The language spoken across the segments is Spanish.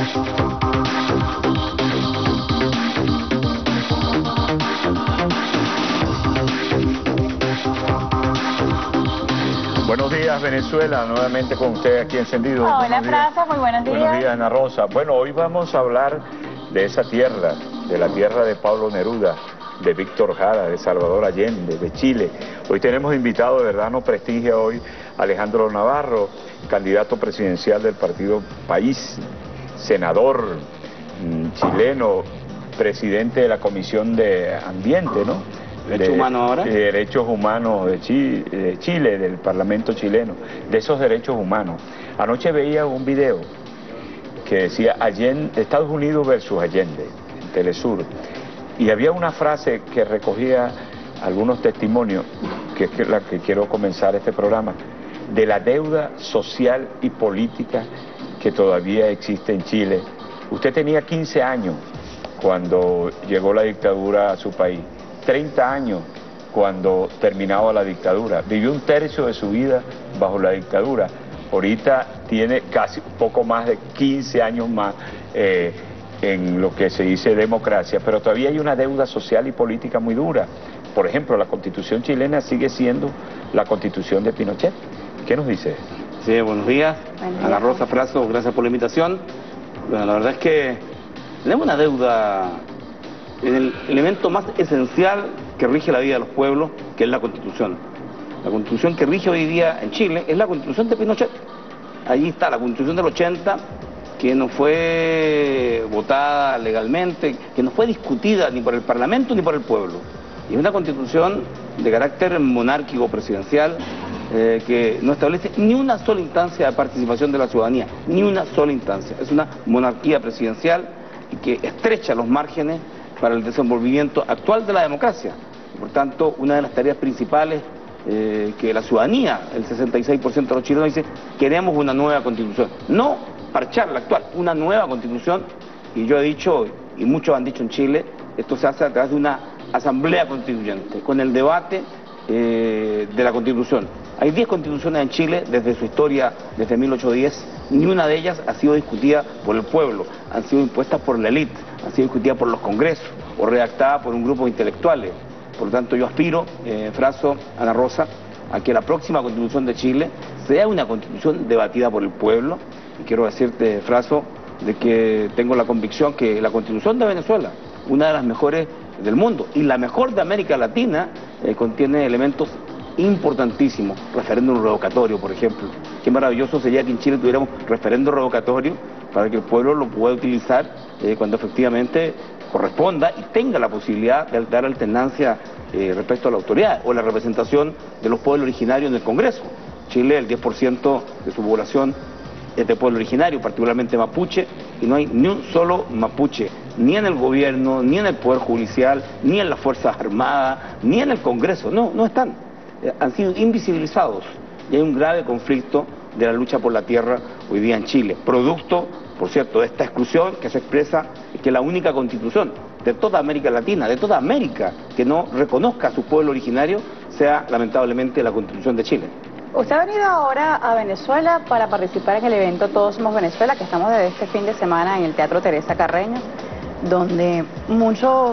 Buenos días, Venezuela, nuevamente con usted aquí encendido. Hola, Franza, muy buenos días. Buenos días, Ana Rosa. Bueno, hoy vamos a hablar de esa tierra, de la tierra de Pablo Neruda, de Víctor Jara, de Salvador Allende, de Chile. Hoy tenemos invitado, de verdad nos prestigia hoy, Alejandro Navarro, candidato presidencial del partido País, senador chileno, presidente de la Comisión de Ambiente, ¿no? ¿Derechos humanos ahora? De derechos humanos de Chile, del Parlamento chileno, de esos derechos humanos. Anoche veía un video que decía Allende, Estados Unidos versus Allende, en Telesur, y había una frase que recogía algunos testimonios, que es la que quiero comenzar este programa, de la deuda social y política que todavía existe en Chile. Usted tenía 15 años cuando llegó la dictadura a su país, 30 años cuando terminaba la dictadura, vivió un tercio de su vida bajo la dictadura, ahorita tiene casi un poco más de 15 años más en lo que se dice democracia, pero todavía hay una deuda social y política muy dura. Por ejemplo, la Constitución chilena sigue siendo la Constitución de Pinochet. ¿Qué nos dice? Sí, buenos días. Ana Rosa Frazo, gracias por la invitación. Bueno, la verdad es que tenemos una deuda en el elemento más esencial que rige la vida de los pueblos, que es la Constitución. La Constitución que rige hoy día en Chile es la Constitución de Pinochet. Allí está la Constitución del 80, que no fue votada legalmente, que no fue discutida ni por el Parlamento ni por el pueblo. Y es una Constitución de carácter monárquico presidencial que no establece ni una sola instancia de participación de la ciudadanía, ni una sola instancia. Es una monarquía presidencial y que estrecha los márgenes para el desenvolvimiento actual de la democracia. Por tanto, una de las tareas principales que la ciudadanía, el 66% de los chilenos dice, queremos una nueva constitución. No parchar la actual, una nueva constitución. Y yo he dicho, y muchos han dicho en Chile, esto se hace a través de una asamblea constituyente, con el debate de la constitución. Hay 10 constituciones en Chile desde su historia, desde 1810, ni una de ellas ha sido discutida por el pueblo, han sido impuestas por la élite, han sido discutidas por los congresos o redactadas por un grupo de intelectuales. Por lo tanto, yo aspiro, Frazo, Ana Rosa, a que la próxima Constitución de Chile sea una Constitución debatida por el pueblo. Y quiero decirte, Frazo, de que tengo la convicción que la Constitución de Venezuela, una de las mejores del mundo y la mejor de América Latina, contiene elementos importantísimos. Referéndum revocatorio, por ejemplo. Qué maravilloso sería que en Chile tuviéramos referéndum revocatorio para que el pueblo lo pueda utilizar cuando efectivamente corresponda y tenga la posibilidad de dar alternancia respecto a la autoridad o la representación de los pueblos originarios en el Congreso. Chile, el 10% de su población es de pueblo originario, particularmente mapuche, y no hay ni un solo mapuche, ni en el gobierno, ni en el Poder Judicial, ni en las Fuerzas Armadas, ni en el Congreso. No están. Han sido invisibilizados y hay un grave conflicto de la lucha por la tierra hoy día en Chile, producto, por cierto, de esta exclusión que se expresa que la única constitución de toda América Latina, de toda América, que no reconozca a su pueblo originario, sea lamentablemente la Constitución de Chile. Usted ha venido ahora a Venezuela para participar en el evento Todos Somos Venezuela, que estamos desde este fin de semana en el Teatro Teresa Carreño, donde muchos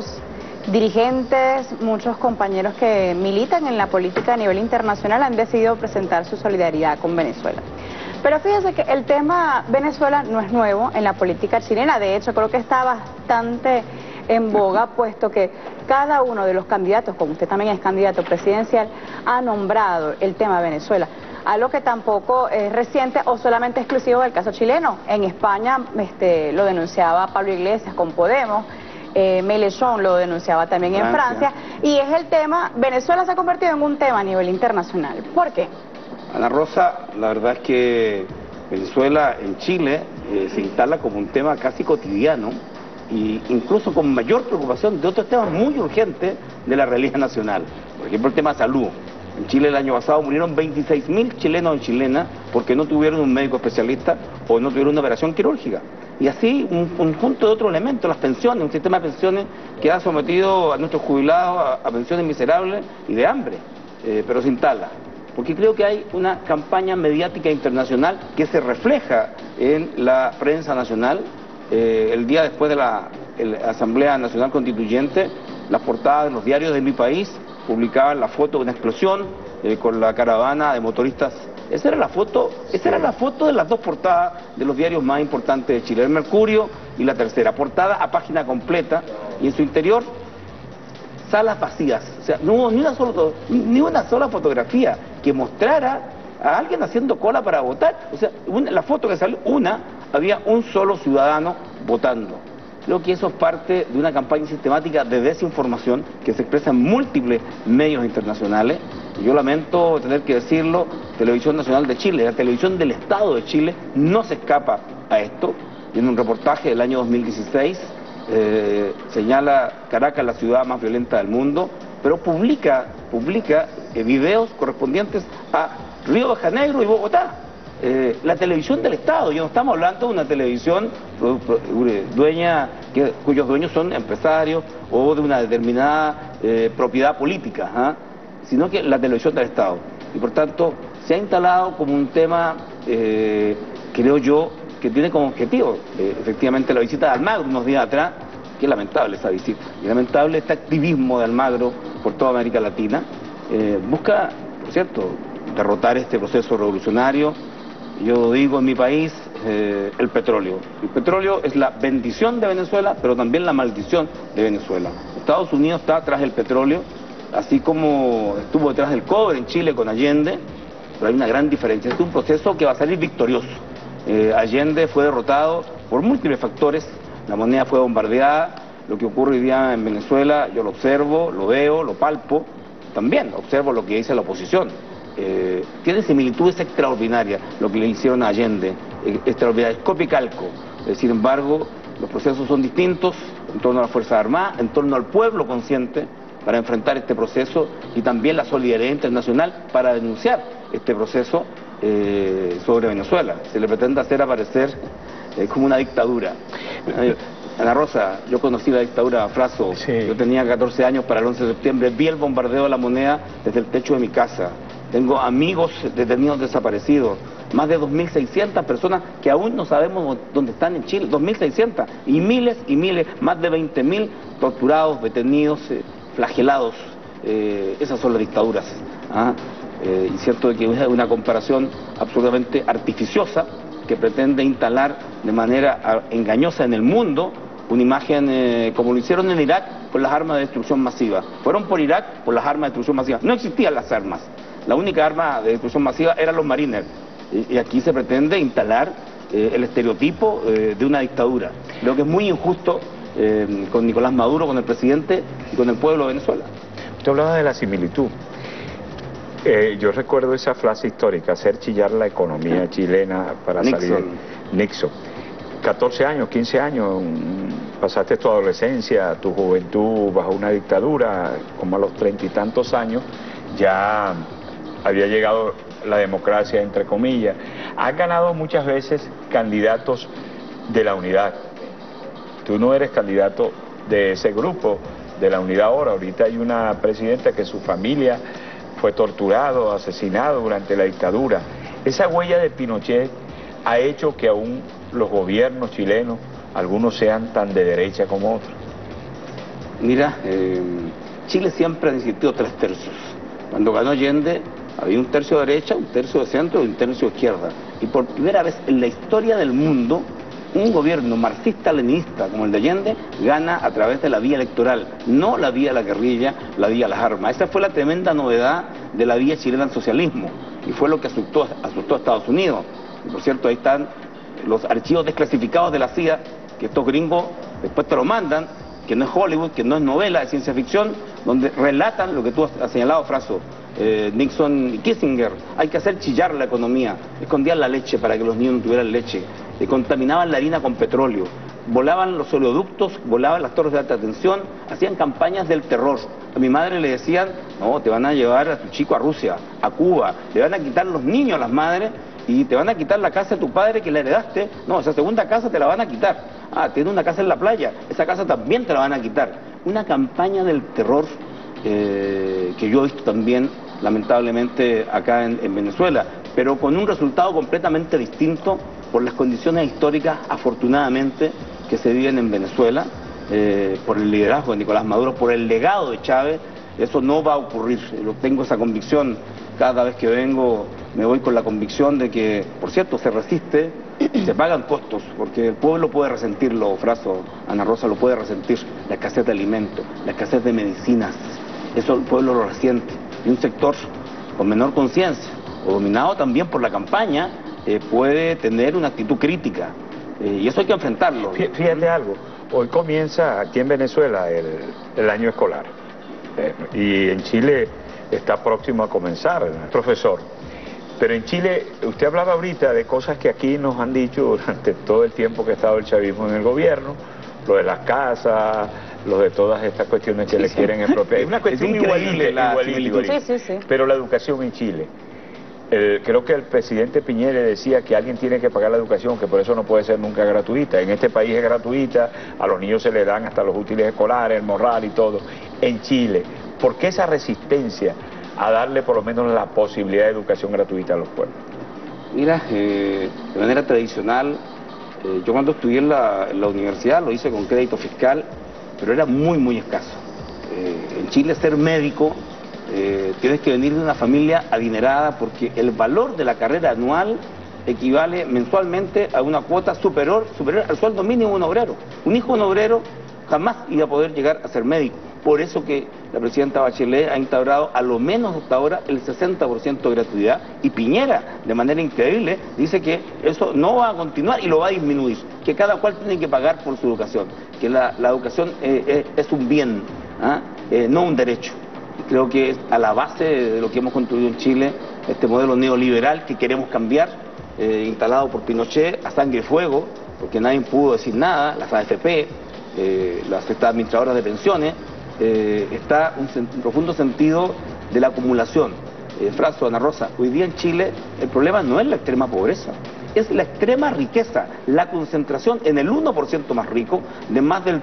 dirigentes, muchos compañeros que militan en la política a nivel internacional han decidido presentar su solidaridad con Venezuela. Pero fíjese que el tema Venezuela no es nuevo en la política chilena, de hecho creo que está bastante en boga, puesto que cada uno de los candidatos, como usted también es candidato presidencial, ha nombrado el tema Venezuela, algo que tampoco es reciente o solamente exclusivo del caso chileno. En España lo denunciaba Pablo Iglesias con Podemos, Mélenchon lo denunciaba también en Francia, y es el tema, Venezuela se ha convertido en un tema a nivel internacional. ¿Por qué? Ana Rosa, la verdad es que Venezuela en Chile se instala como un tema casi cotidiano, e incluso con mayor preocupación de otros temas muy urgentes de la realidad nacional. Por ejemplo, el tema de salud. En Chile el año pasado murieron 26.000 chilenos y chilenas porque no tuvieron un médico especialista o no tuvieron una operación quirúrgica. Y así un conjunto de otros elementos, las pensiones, un sistema de pensiones que ha sometido a nuestros jubilados a pensiones miserables y de hambre, pero se instala. Porque creo que hay una campaña mediática internacional que se refleja en la prensa nacional el día después de la Asamblea Nacional Constituyente, las portadas de los diarios de mi país publicaban la foto de una explosión con la caravana de motoristas. Esa era la foto de las dos portadas de los diarios más importantes de Chile, el Mercurio y La Tercera, portada a página completa, y en su interior salas vacías. O sea, no hubo ni una sola fotografía que mostrara a alguien haciendo cola para votar. O sea, la foto que salió, había un solo ciudadano votando. Creo que eso es parte de una campaña sistemática de desinformación que se expresa en múltiples medios internacionales. Y yo lamento tener que decirlo, Televisión Nacional de Chile, la televisión del Estado de Chile, no se escapa a esto. Y en un reportaje del año 2016 señala Caracas la ciudad más violenta del mundo, pero publica videos correspondientes a Río de Janeiro y Bogotá. La televisión del Estado, y no estamos hablando de una televisión cuyos dueños son empresarios o de una determinada propiedad política, sino que la televisión del Estado. Y por tanto se ha instalado como un tema, creo yo, que tiene como objetivo efectivamente la visita de Almagro unos días atrás, que es lamentable esa visita, y lamentable este activismo de Almagro por toda América Latina. Busca, por cierto, derrotar este proceso revolucionario. Yo digo en mi país, el petróleo. El petróleo es la bendición de Venezuela, pero también la maldición de Venezuela. Estados Unidos está tras el petróleo, así como estuvo detrás del cobre en Chile con Allende, pero hay una gran diferencia. Es un proceso que va a salir victorioso. Allende fue derrotado por múltiples factores, la moneda fue bombardeada, lo que ocurre hoy día en Venezuela, yo lo observo, lo veo, lo palpo, también observo lo que dice la oposición. Tiene similitudes extraordinarias lo que le hicieron a Allende, extraordinarias, copia y calco. Sin embargo, los procesos son distintos en torno a las Fuerzas Armadas, en torno al pueblo consciente para enfrentar este proceso, y también la solidaridad internacional para denunciar este proceso sobre Venezuela. Se le pretende hacer aparecer como una dictadura. Ana Rosa, yo conocí la dictadura de Fraso, sí. Yo tenía 14 años para el 11 de septiembre, vi el bombardeo de la moneda desde el techo de mi casa. Tengo amigos detenidos desaparecidos, más de 2.600 personas que aún no sabemos dónde están en Chile, 2.600, y miles, más de 20.000 torturados, detenidos, flagelados. Esas son las dictaduras. Y cierto que es una comparación absolutamente artificiosa que pretende instalar de manera engañosa en el mundo una imagen como lo hicieron en Irak con las armas de destrucción masiva. Fueron por Irak por las armas de destrucción masiva. No existían las armas. La única arma de destrucción masiva eran los marines. Y aquí se pretende instalar el estereotipo de una dictadura. Creo que es muy injusto con Nicolás Maduro, con el presidente y con el pueblo de Venezuela. Usted hablaba de la similitud. Yo recuerdo esa frase histórica, hacer chillar la economía chilena para salir. Nixon. 14 años, 15 años, pasaste tu adolescencia, tu juventud bajo una dictadura, como a los 30 y tantos años, ya había llegado la democracia, entre comillas. Has ganado muchas veces candidatos de la unidad. Tú no eres candidato de ese grupo, de la unidad ahorita hay una presidenta que su familia fue torturado, asesinado durante la dictadura. Esa huella de Pinochet ha hecho que aún los gobiernos chilenos, algunos sean tan de derecha como otros. Mira, Chile siempre ha existido 3 tercios. Cuando ganó Allende había un tercio de derecha, un tercio de centro y un tercio de izquierda. Y por primera vez en la historia del mundo, un gobierno marxista-leninista como el de Allende gana a través de la vía electoral, no la vía de la guerrilla, la vía de las armas. Esa fue la tremenda novedad de la vía chilena al socialismo, y fue lo que asustó a Estados Unidos. Y por cierto, ahí están los archivos desclasificados de la CIA, que estos gringos después te lo mandan, que no es Hollywood, que no es novela, es ciencia ficción, donde relatan lo que tú has señalado, Fraso. Nixon y Kissinger, hay que hacer chillar la economía, escondían la leche para que los niños no tuvieran leche, contaminaban la harina con petróleo, volaban los oleoductos, volaban las torres de alta tensión, hacían campañas del terror. A mi madre le decían, no, te van a llevar a tu chico a Rusia, a Cuba, le van a quitar los niños a las madres y te van a quitar la casa de tu padre que la heredaste. No, esa segunda casa te la van a quitar. Ah, tiene una casa en la playa, esa casa también te la van a quitar. Una campaña del terror que yo he visto también lamentablemente acá en Venezuela, pero con un resultado completamente distinto por las condiciones históricas, afortunadamente, que se viven en Venezuela, por el liderazgo de Nicolás Maduro, por el legado de Chávez. Eso no va a ocurrir, tengo esa convicción. Cada vez que vengo me voy con la convicción de que, por cierto, se resiste, se pagan costos, porque el pueblo puede resentirlo, Fraso, Ana Rosa, lo puede resentir, la escasez de alimentos, la escasez de medicinas, eso el pueblo lo resiente. Y un sector con menor conciencia, o dominado también por la campaña, puede tener una actitud crítica, y eso hay que enfrentarlo. Fíjate algo, hoy comienza aquí en Venezuela el año escolar, y en Chile está próximo a comenzar, profesor. Pero en Chile, usted hablaba ahorita de cosas que aquí nos han dicho durante todo el tiempo que ha estado el chavismo en el gobierno, lo de las casas, lo de todas estas cuestiones que le quieren expropiar. Es una cuestión igualita. Sí. Pero la educación en Chile, creo que el presidente Piñera decía que alguien tiene que pagar la educación, que por eso no puede ser nunca gratuita. En este país es gratuita, a los niños se les dan hasta los útiles escolares, el morral y todo. En Chile, ¿por qué esa resistencia a darle por lo menos la posibilidad de educación gratuita a los pueblos? Mira, de manera tradicional, yo cuando estudié en la universidad lo hice con crédito fiscal, pero era muy escaso. En Chile ser médico tienes que venir de una familia adinerada, porque el valor de la carrera anual equivale mensualmente a una cuota superior al sueldo mínimo de un obrero. Un hijo de un obrero jamás iba a poder llegar a ser médico. Por eso que la presidenta Bachelet ha instaurado a lo menos hasta ahora el 60% de gratuidad, y Piñera, de manera increíble, dice que eso no va a continuar y lo va a disminuir, que cada cual tiene que pagar por su educación, que la educación es un bien, no un derecho. Creo que es a la base de lo que hemos construido en Chile, este modelo neoliberal que queremos cambiar, instalado por Pinochet a sangre y fuego, porque nadie pudo decir nada, las AFP, las administradoras de pensiones. Está un profundo sentido de la acumulación. Fraso, Ana Rosa, hoy día en Chile el problema no es la extrema pobreza, es la extrema riqueza, la concentración en el 1% más rico de más del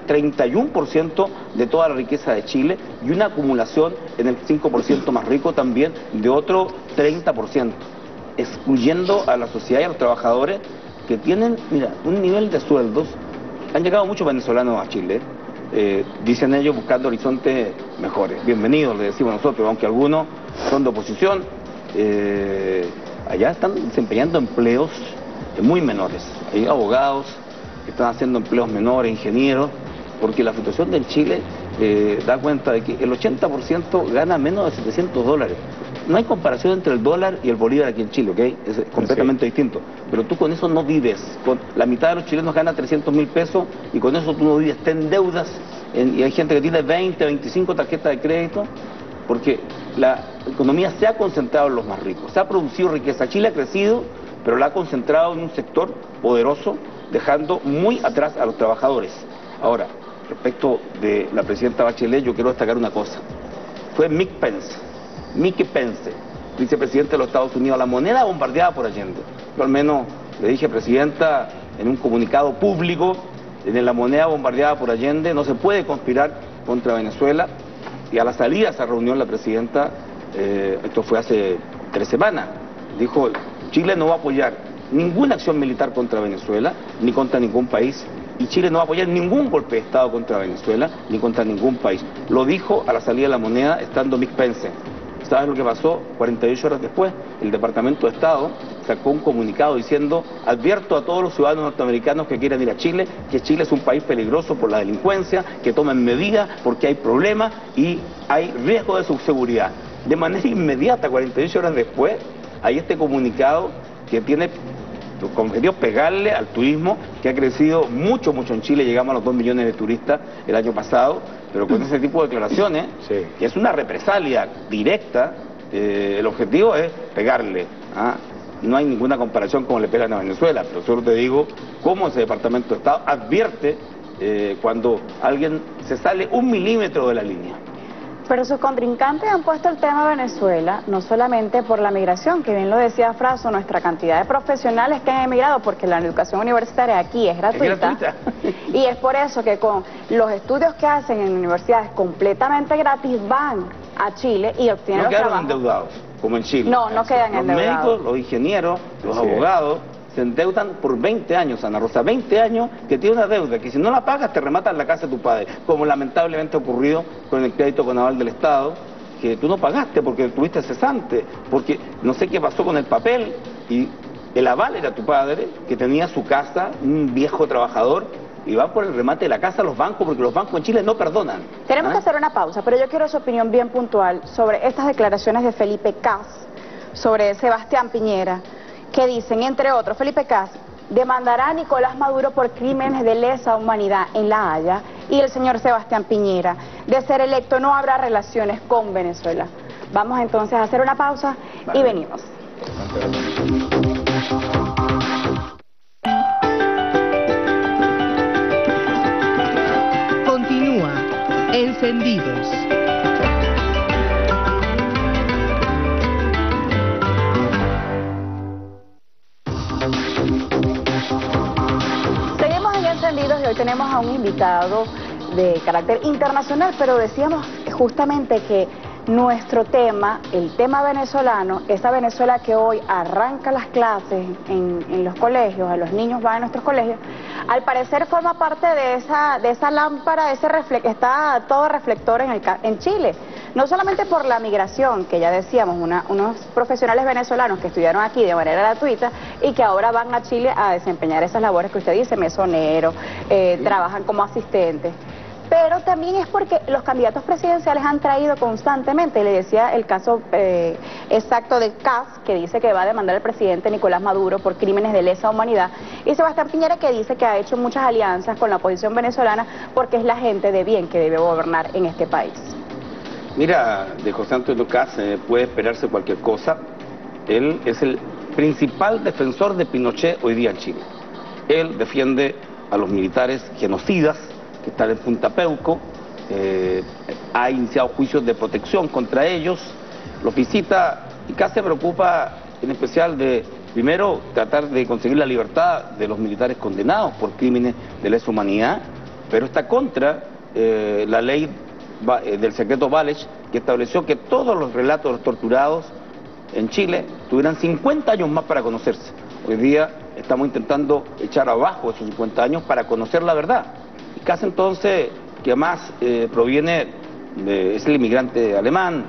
31% de toda la riqueza de Chile, y una acumulación en el 5% más rico también de otro 30%, excluyendo a la sociedad y a los trabajadores que tienen, mira, un nivel de sueldos. Han llegado muchos venezolanos a Chile, dicen ellos, buscando horizontes mejores. Bienvenidos, le decimos nosotros, aunque algunos son de oposición. Allá están desempeñando empleos muy menores. Hay abogados que están haciendo empleos menores, ingenieros, porque la situación de Chile da cuenta de que el 80% gana menos de $700. No hay comparación entre el dólar y el bolívar aquí en Chile, ¿ok? Es completamente distinto. Pero tú con eso no vives. Con la mitad de los chilenos gana 300.000 pesos y con eso tú no vives. Te endeudas y hay gente que tiene 20, 25 tarjetas de crédito, porque la economía se ha concentrado en los más ricos. Se ha producido riqueza. Chile ha crecido, pero la ha concentrado en un sector poderoso, dejando muy atrás a los trabajadores. Ahora, respecto de la presidenta Bachelet, yo quiero destacar una cosa. Fue Mike Pence, vicepresidente de los Estados Unidos, la moneda bombardeada por Allende. Yo al menos le dije, presidenta, en un comunicado público, en la moneda bombardeada por Allende no se puede conspirar contra Venezuela. Y a la salida de esa reunión la presidenta, esto fue hace 3 semanas, dijo: Chile no va a apoyar ninguna acción militar contra Venezuela, ni contra ningún país, y Chile no va a apoyar ningún golpe de Estado contra Venezuela, ni contra ningún país. Lo dijo a la salida de la moneda estando Mike Pence. ¿Sabes lo que pasó? 48 horas después, el Departamento de Estado sacó un comunicado diciendo: advierto a todos los ciudadanos norteamericanos que quieran ir a Chile, que Chile es un país peligroso por la delincuencia, que tomen medidas porque hay problemas y hay riesgo de su seguridad. De manera inmediata, 48 horas después, hay este comunicado que tiene como objetivo pegarle al turismo, que ha crecido mucho en Chile. Llegamos a los 2 millones de turistas el año pasado, pero con ese tipo de declaraciones, que es una represalia directa, el objetivo es pegarle. No hay ninguna comparación como le pegan a Venezuela, pero solo te digo cómo ese Departamento de Estado advierte cuando alguien se sale 1 milímetro de la línea. Pero sus contrincantes han puesto el tema de Venezuela, no solamente por la migración, que bien lo decía Fraso, nuestra cantidad de profesionales que han emigrado, porque la educación universitaria aquí es gratuita. Y es por eso que con los estudios que hacen en universidades completamente gratis van a Chile y obtienen los trabajos. No quedan endeudados, como en Chile. No quedan endeudados. Los médicos, los ingenieros, los abogados se endeudan por 20 años, Ana Rosa, 20 años que tiene una deuda, que si no la pagas te rematan la casa de tu padre, como lamentablemente ha ocurrido con el crédito con aval del Estado, que tú no pagaste porque tuviste cesante, porque no sé qué pasó con el papel, y el aval era tu padre, que tenía su casa, un viejo trabajador, y van por el remate de la casa a los bancos, porque los bancos en Chile no perdonan. Tenemos que hacer una pausa, pero yo quiero su opinión bien puntual sobre estas declaraciones de Felipe Cas, sobre Sebastián Piñera, que dicen, entre otros, Felipe Cas demandará a Nicolás Maduro por crímenes de lesa humanidad en La Haya, y el señor Sebastián Piñera, de ser electo, no habrá relaciones con Venezuela. Vamos entonces a hacer una pausa y venimos. Continúa Encendidos. Seguimos en Encendidos y hoy tenemos a un invitado de carácter internacional, pero decíamos justamente que nuestro tema, el tema venezolano, esa Venezuela que hoy arranca las clases en los colegios, a los niños van a nuestros colegios, al parecer forma parte de esa lámpara, está todo reflector en Chile. No solamente por la migración, que ya decíamos, unos profesionales venezolanos que estudiaron aquí de manera gratuita y que ahora van a Chile a desempeñar esas labores que usted dice, mesonero, trabajan como asistentes. Pero también es porque los candidatos presidenciales han traído constantemente, le decía el caso exacto de Cas, que dice que va a demandar al presidente Nicolás Maduro por crímenes de lesa humanidad, y Sebastián Piñera, que dice que ha hecho muchas alianzas con la oposición venezolana porque es la gente de bien que debe gobernar en este país. Mira, de José Antonio Cas puede esperarse cualquier cosa. Él es el principal defensor de Pinochet hoy día en Chile. Él defiende a los militares genocidas que están en Punta Peuco, ha iniciado juicios de protección contra ellos, los visita y Cas se preocupa en especial de, primero, tratar de conseguir la libertad de los militares condenados por crímenes de lesa humanidad, pero está contra la ley del secreto Walech, que estableció que todos los relatos de los torturados en Chile tuvieran 50 años más para conocerse. Hoy día estamos intentando echar abajo esos 50 años para conocer la verdad. Cas entonces, que además es el inmigrante alemán,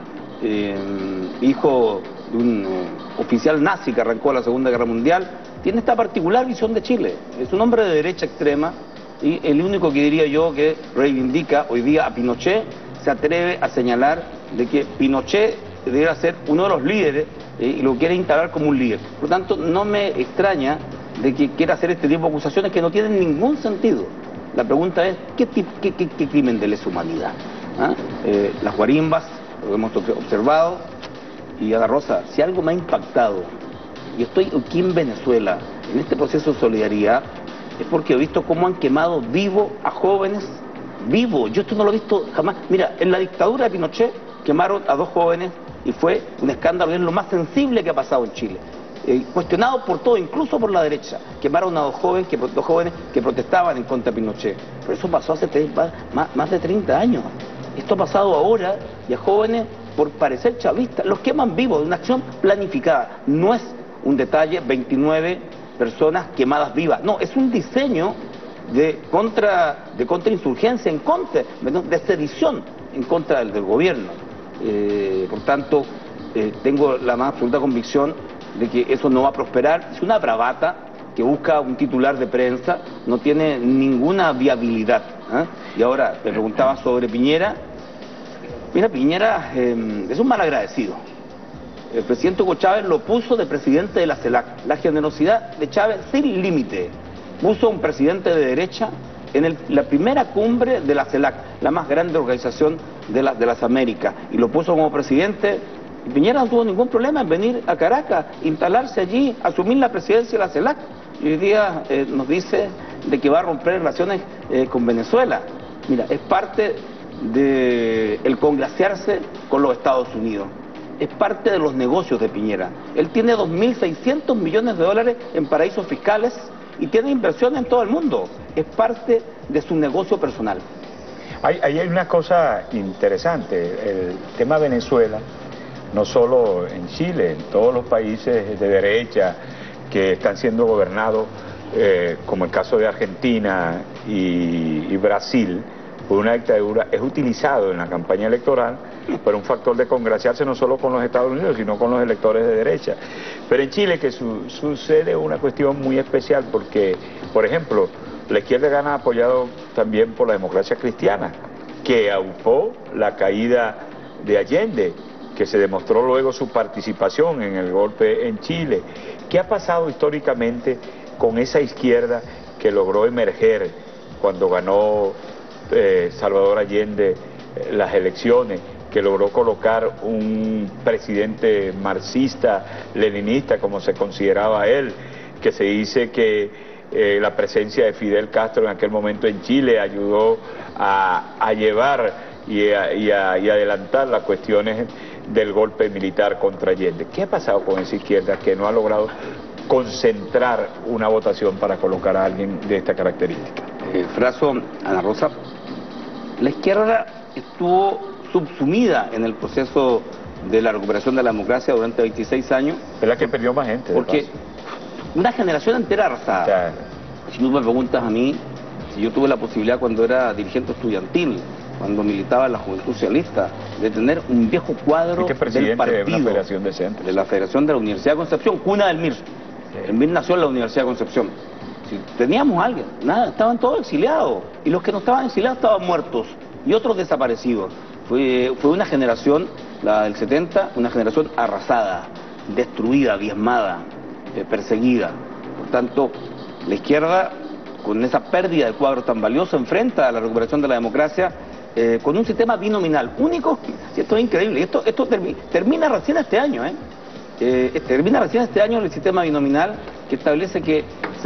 hijo de un oficial nazi que arrancó la Segunda Guerra Mundial, tiene esta particular visión de Chile. Es un hombre de derecha extrema y el único que diría yo que reivindica hoy día a Pinochet, se atreve a señalar de que Pinochet debería ser uno de los líderes y lo quiere instalar como un líder. Por lo tanto, no me extraña de que quiera hacer este tipo de acusaciones que no tienen ningún sentido. La pregunta es, ¿qué crimen de lesa humanidad? Las guarimbas, lo hemos observado, y Ana Rosa, si algo me ha impactado, y estoy aquí en Venezuela, en este proceso de solidaridad, es porque he visto cómo han quemado vivo a jóvenes, vivo, yo esto no lo he visto jamás. Mira, en la dictadura de Pinochet quemaron a 2 jóvenes y fue un escándalo, es lo más sensible que ha pasado en Chile. Cuestionado por todo, incluso por la derecha. Quemaron a 2 jóvenes que protestaban en contra de Pinochet. Pero eso pasó hace más de 30 años. Esto ha pasado ahora y a jóvenes por parecer chavistas. Los queman vivos de una acción planificada. No es un detalle 29 personas quemadas vivas. No, es un diseño de contrainsurgencia, de sedición en contra del gobierno. Por tanto, tengo la más absoluta convicción de que eso no va a prosperar. Es una bravata que busca un titular de prensa, no tiene ninguna viabilidad. Y ahora, te preguntaba sobre Piñera. Mira, Piñera es un malagradecido. El presidente Hugo Chávez lo puso de presidente de la CELAC. La generosidad de Chávez sin límite. Puso un presidente de derecha en la primera cumbre de la CELAC, la más grande organización de las Américas, y lo puso como presidente. Y Piñera no tuvo ningún problema en venir a Caracas, instalarse allí, asumir la presidencia de la CELAC. Y hoy día nos dice de que va a romper relaciones con Venezuela. Mira, es parte del congraciarse con los Estados Unidos. Es parte de los negocios de Piñera. Él tiene 2.600 millones de dólares en paraísos fiscales y tiene inversión en todo el mundo. Es parte de su negocio personal. Ahí hay una cosa interesante. El tema Venezuela, no solo en Chile, en todos los países de derecha, que están siendo gobernados, como el caso de Argentina y Brasil, por una dictadura, es utilizado en la campaña electoral para un factor de congraciarse no solo con los Estados Unidos, sino con los electores de derecha. Pero en Chile que sucede una cuestión muy especial porque, por ejemplo, la izquierda gana apoyado también por la democracia cristiana, que aupó la caída de Allende, que se demostró luego su participación en el golpe en Chile. ¿Qué ha pasado históricamente con esa izquierda que logró emerger cuando ganó Salvador Allende las elecciones, que logró colocar un presidente marxista, leninista, como se consideraba él, que se dice que la presencia de Fidel Castro en aquel momento en Chile ayudó a llevar y adelantar las cuestiones del golpe militar contra Allende? ¿Qué ha pasado con esa izquierda que no ha logrado concentrar una votación para colocar a alguien de esta característica? Fraso, Ana Rosa, la izquierda estuvo subsumida en el proceso de la recuperación de la democracia durante 26 años. Es la que perdió más gente. Porque una generación entera arrasada. Claro. Si tú me preguntas a mí, si yo tuve la posibilidad cuando era dirigente estudiantil, cuando militaba en la Juventud Socialista, de tener un viejo cuadro del partido, de una federación de centros, de la Federación de la Universidad de Concepción, cuna del MIR. Sí. El MIR nació en la Universidad de Concepción. Si teníamos a alguien, nada, estaban todos exiliados, y los que no estaban exiliados estaban muertos, y otros desaparecidos. Fue una generación, la del 70, una generación arrasada, destruida, diezmada, perseguida. Por tanto, la izquierda, con esa pérdida de cuadro tan valioso, enfrenta a la recuperación de la democracia con un sistema binominal único. Esto es increíble, esto termina recién este año, termina recién este año el sistema binominal, que establece que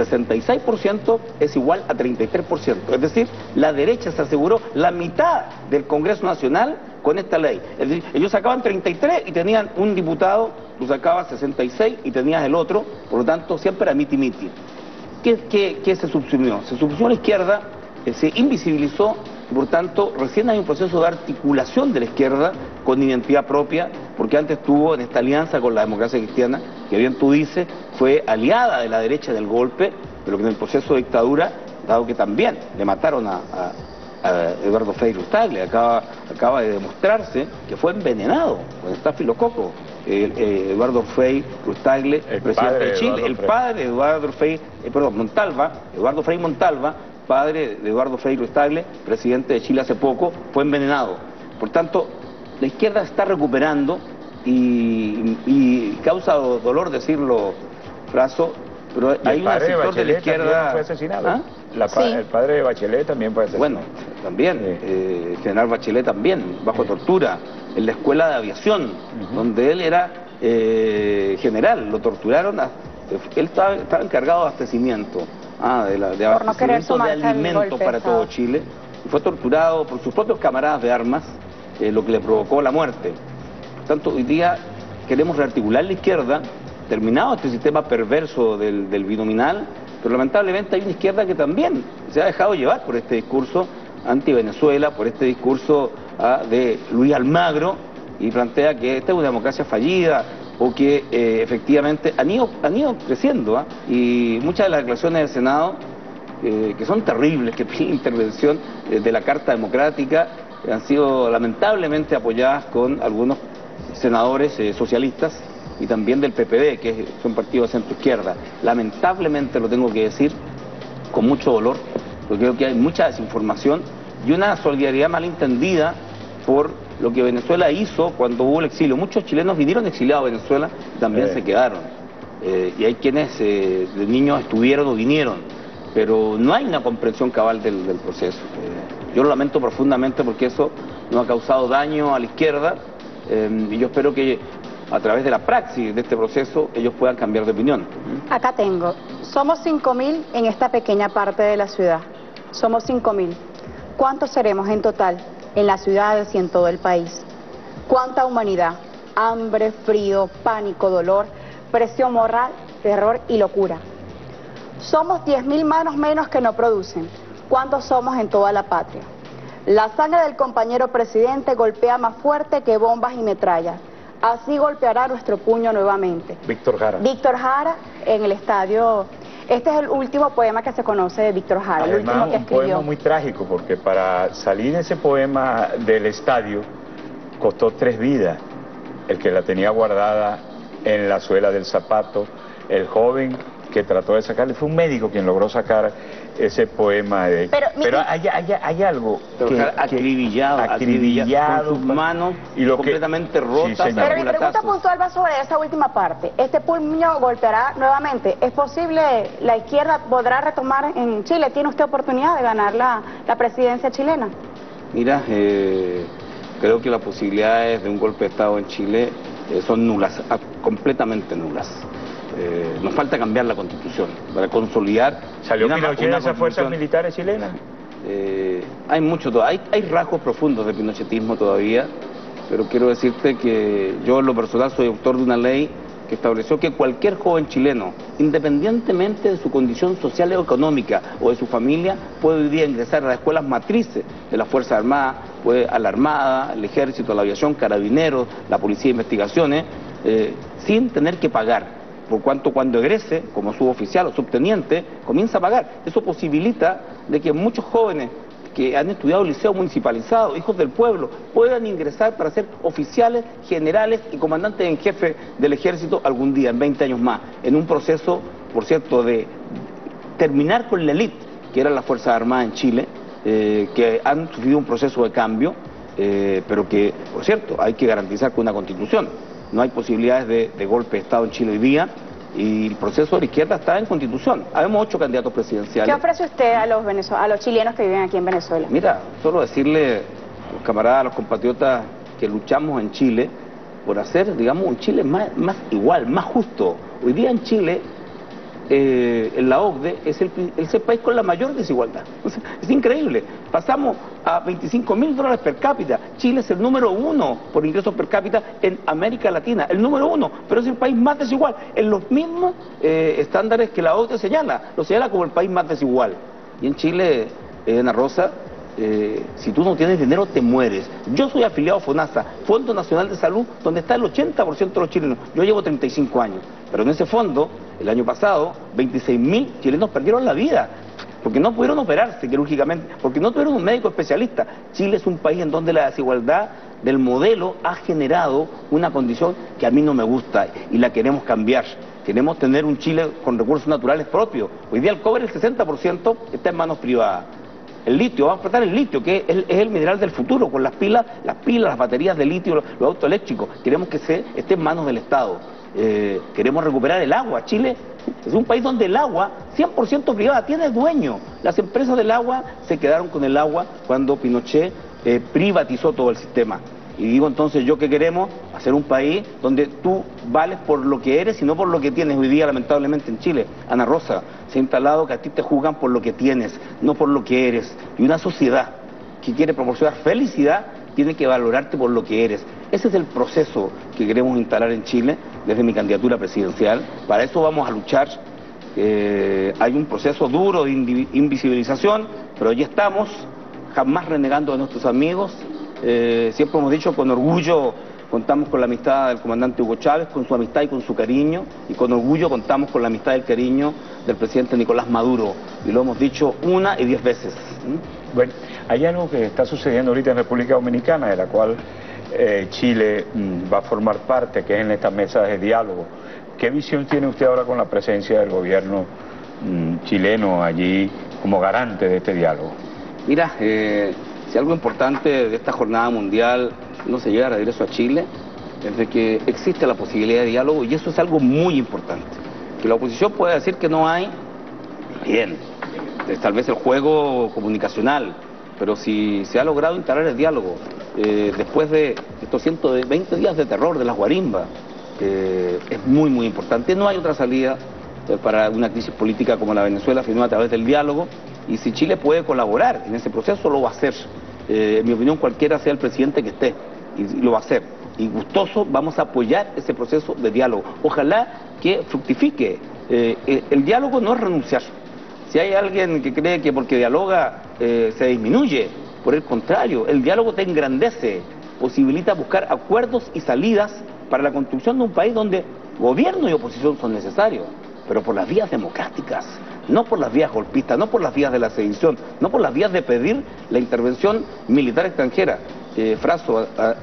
66% es igual a 33%. Es decir, la derecha se aseguró la mitad del Congreso Nacional con esta ley. Es decir, ellos sacaban 33 y tenían un diputado, tú sacabas 66 y tenías el otro, por lo tanto siempre era miti-miti. ¿Qué se subsumió? Se subsumió la izquierda, se invisibilizó, y por tanto recién hay un proceso de articulación de la izquierda con identidad propia, porque antes estuvo en esta alianza con la democracia cristiana, que bien tú dices, fue aliada de la derecha del golpe, pero que en el proceso de dictadura, dado que también le mataron a Eduardo Frei Ruiz-Tagle, acaba de demostrarse que fue envenenado con estafilococo. Eduardo Frei Ruiz-Tagle, presidente de Chile, el padre de Eduardo Frei Montalva, padre de Eduardo Frei Ruiz-Tagle, presidente de Chile hace poco, fue envenenado. Por tanto, la izquierda está recuperando y causa dolor decirlo, Fraso, pero hay un sector de la izquierda... fue asesinado. ¿Ah? Sí. El padre de Bachelet también fue asesinado. Bueno, también, el general Bachelet también, bajo tortura, en la escuela de aviación, donde él era general, lo torturaron, él estaba encargado de abastecimiento, de abastecimiento de alimentos para todo Chile, y fue torturado por sus propios camaradas de armas, lo que le provocó la muerte. Por tanto, hoy día queremos rearticular la izquierda, terminado este sistema perverso del binominal, pero lamentablemente hay una izquierda que también se ha dejado llevar por este discurso anti-Venezuela, por este discurso de Luis Almagro, y plantea que esta es una democracia fallida, o que efectivamente han ido creciendo, y muchas de las declaraciones del Senado, que son terribles, que piden intervención de la Carta Democrática, han sido lamentablemente apoyadas con algunos senadores socialistas, y también del PPD, que es un partido de centro-izquierda. Lamentablemente lo tengo que decir con mucho dolor, porque creo que hay mucha desinformación y una solidaridad malentendida por lo que Venezuela hizo cuando hubo el exilio. Muchos chilenos vinieron exiliados a Venezuela y también se quedaron. Y hay quienes de niños estuvieron o vinieron, pero no hay una comprensión cabal del proceso. Yo lo lamento profundamente porque eso no ha causado daño a la izquierda, y yo espero que a través de la praxis de este proceso ellos puedan cambiar de opinión. Acá tengo, somos 5.000 en esta pequeña parte de la ciudad, somos 5.000. ¿Cuántos seremos en total en las ciudades y en todo el país? ¿Cuánta humanidad? Hambre, frío, pánico, dolor, presión moral, terror y locura. Somos 10.000 manos menos que no producen. ¿Cuántos somos en toda la patria? La sangre del compañero presidente golpea más fuerte que bombas y metrallas. así golpeará nuestro puño nuevamente. Víctor Jara. Víctor Jara en el estadio. Este es el último poema que se conoce de Víctor Jara, el Además, último que escribió. un poema muy trágico, porque para salir ese poema del estadio costó 3 vidas. El que la tenía guardada en la suela del zapato, el joven que trató de sacarle, fue un médico quien logró sacar ese poema. Pero hay algo que acribillado, con sus manos y lo completamente rotas. Sí, pero mi pregunta puntual va sobre esa última parte. ¿Este puño golpeará nuevamente? ¿Es posible, la izquierda podrá retomar en Chile? ¿Tiene usted oportunidad de ganar la presidencia chilena? Mira, creo que las posibilidades de un golpe de Estado en Chile son nulas, completamente nulas. Nos falta cambiar la Constitución para consolidar. ¿Salió Pinochet de esas fuerzas militares chilenas? Hay rasgos profundos de pinochetismo todavía, pero quiero decirte que yo en lo personal soy autor de una ley que estableció que cualquier joven chileno, independientemente de su condición social o económica o de su familia, puede hoy día ingresar a las escuelas matrices de las Fuerzas Armadas, a la Armada, el Ejército, la Aviación, Carabineros, la Policía de Investigaciones, sin tener que pagar. Por cuanto cuando egrese, como suboficial o subteniente, comienza a pagar. Eso posibilita de que muchos jóvenes que han estudiado liceo municipalizado, hijos del pueblo, puedan ingresar para ser oficiales, generales y comandantes en jefe del ejército algún día, en 20 años más, en un proceso, por cierto, de terminar con la élite, que eran las Fuerzas Armadas en Chile, que han sufrido un proceso de cambio, pero que, por cierto, hay que garantizar con una constitución. No hay posibilidades de golpe de Estado en Chile hoy día y el proceso de la izquierda está en Constitución. Habemos 8 candidatos presidenciales. ¿Qué ofrece usted a los chilenos que viven aquí en Venezuela? Mira, solo decirle a los camaradas, a los compatriotas que luchamos en Chile por hacer, digamos, un Chile más igual, más justo. Hoy día en Chile, en la OCDE, es el país con la mayor desigualdad. O sea, es increíble. Pasamos a $25.000 per cápita. Chile es el número 1 por ingresos per cápita en América Latina. El número 1, pero es el país más desigual. En los mismos estándares que la OCDE señala. Lo señala como el país más desigual. Y en Chile, Ana Rosa, si tú no tienes dinero te mueres. Yo soy afiliado a FONASA, Fondo Nacional de Salud, donde está el 80% de los chilenos. Yo llevo 35 años, pero en ese fondo, el año pasado, 26.000 chilenos perdieron la vida, porque no pudieron operarse quirúrgicamente, porque no tuvieron un médico especialista. Chile es un país en donde la desigualdad del modelo ha generado una condición que a mí no me gusta y la queremos cambiar. Queremos tener un Chile con recursos naturales propios. Hoy día el cobre, el 60%, está en manos privadas. El litio, vamos a tratar el litio, que es el mineral del futuro, con las pilas, las baterías de litio, los autos eléctricos. Queremos que esté en manos del Estado. Queremos recuperar el agua. Chile es un país donde el agua, 100% privada, tiene dueño. Las empresas del agua se quedaron con el agua cuando Pinochet privatizó todo el sistema. Y digo entonces, ¿yo qué queremos? Hacer un país donde tú vales por lo que eres y no por lo que tienes. Hoy día, lamentablemente, en Chile, Ana Rosa, se ha instalado que a ti te juzgan por lo que tienes, no por lo que eres. Y una sociedad que quiere proporcionar felicidad tiene que valorarte por lo que eres. Ese es el proceso que queremos instalar en Chile desde mi candidatura presidencial. Para eso vamos a luchar. Hay un proceso duro de invisibilización, pero ya estamos, jamás renegando de nuestros amigos. Siempre hemos dicho con orgullo, contamos con la amistad del comandante Hugo Chávez, con su amistad y con su cariño, y con orgullo contamos con la amistad y el cariño del presidente Nicolás Maduro, y lo hemos dicho 1 y 10 veces. Bueno, hay algo que está sucediendo ahorita en República Dominicana, de la cual Chile va a formar parte, que es en esta mesa de diálogo. ¿Qué visión tiene usted ahora con la presencia del gobierno chileno allí como garante de este diálogo? Mira, si algo importante de esta jornada mundial no se llega a regreso a Chile, es de que existe la posibilidad de diálogo, y eso es algo muy importante. Que la oposición pueda decir que no hay, bien, tal vez el juego comunicacional, pero si se ha logrado instalar el diálogo, después de estos 120 días de terror de las guarimbas, es muy, muy importante. No hay otra salida para una crisis política como la Venezuela, sino a través del diálogo. Y si Chile puede colaborar en ese proceso, lo va a hacer. En mi opinión, cualquiera sea el presidente que esté, y lo va a hacer. Y gustoso vamos a apoyar ese proceso de diálogo. Ojalá que fructifique. El diálogo no es renunciar. Si hay alguien que cree que porque dialoga se disminuye, por el contrario, el diálogo te engrandece, posibilita buscar acuerdos y salidas para la construcción de un país donde gobierno y oposición son necesarios, pero por las vías democráticas, no por las vías golpistas, no por las vías de la sedición, no por las vías de pedir la intervención militar extranjera. Fraso,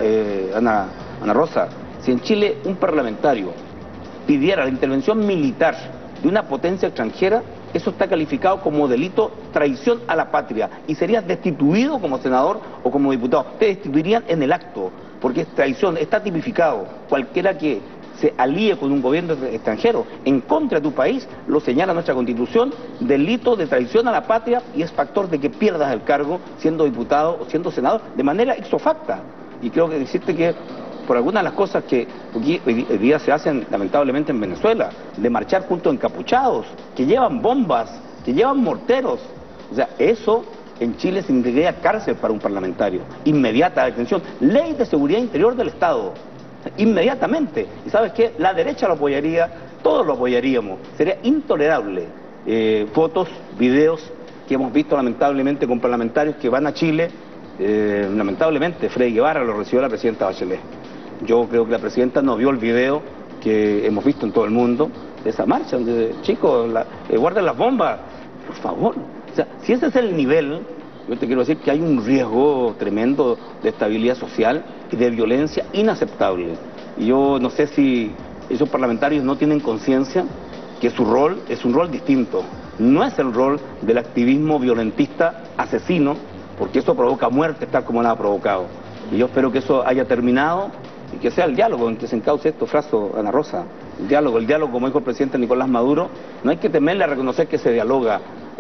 Ana Rosa, si en Chile un parlamentario pidiera la intervención militar de una potencia extranjera, eso está calificado como delito traición a la patria y serías destituido como senador o como diputado. Te destituirían en el acto, porque es traición, está tipificado. Cualquiera que se alíe con un gobierno extranjero en contra de tu país, lo señala nuestra Constitución, delito de traición a la patria y es factor de que pierdas el cargo siendo diputado o siendo senador de manera ipso facta. Y creo que decirte que por algunas de las cosas que hoy día se hacen lamentablemente en Venezuela, de marchar junto a encapuchados, que llevan bombas, que llevan morteros, o sea, eso en Chile significaría cárcel para un parlamentario, inmediata detención, ley de seguridad interior del Estado, inmediatamente. ¿Y sabes qué? La derecha lo apoyaría, todos lo apoyaríamos, sería intolerable. Fotos, videos que hemos visto lamentablemente con parlamentarios que van a Chile, lamentablemente Freddy Guevara lo recibió la presidenta Bachelet. Yo creo que la presidenta no vio el video que hemos visto en todo el mundo de esa marcha, donde chicos, guarden las bombas, por favor. O sea, si ese es el nivel, yo te quiero decir que hay un riesgo tremendo de estabilidad social y de violencia inaceptable. Y yo no sé si esos parlamentarios no tienen conciencia que su rol es un rol distinto. No es el rol del activismo violentista asesino, porque eso provoca muerte tal como la ha provocado. Y yo espero que eso haya terminado y que sea el diálogo en que se encauce esto, Fraso, Ana Rosa. El diálogo, como dijo el presidente Nicolás Maduro, no hay que temerle a reconocer que se dialoga.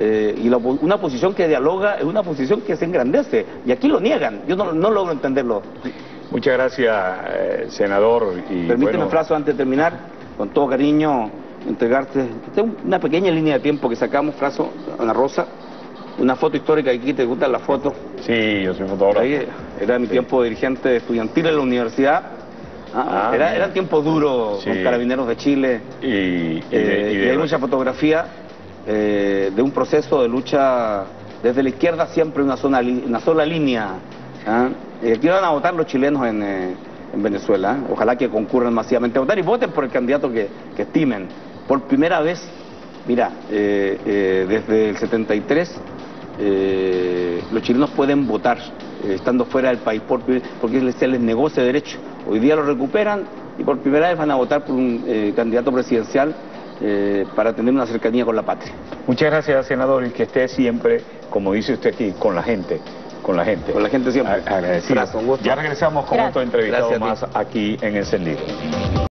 Una posición que dialoga es una posición que se engrandece. Y aquí lo niegan. Yo no logro entenderlo. Muchas gracias, senador. Y permíteme, bueno... Fraso, antes de terminar, con todo cariño, entregarte una pequeña línea de tiempo que sacamos, Fraso, Ana Rosa. Una foto histórica, aquí te gustan las fotos. Sí, yo soy fotógrafo. Ahí era mi tiempo de dirigente estudiantil en la universidad. Eran tiempos duros, sí, con Carabineros de Chile. Y hay mucha fotografía de un proceso de lucha desde la izquierda, siempre una sola línea. Aquí van a votar los chilenos en Venezuela. Ojalá que concurran masivamente a votar y voten por el candidato que estimen. Por primera vez, mira, desde el 73... los chilenos pueden votar estando fuera del país porque se les negó ese derecho. Hoy día lo recuperan y por primera vez van a votar por un candidato presidencial para tener una cercanía con la patria. Muchas gracias, senador, y que esté siempre, como dice usted aquí, con la gente. Con la gente siempre. Agradecido. Ya regresamos con otro entrevistado más aquí en Encendido.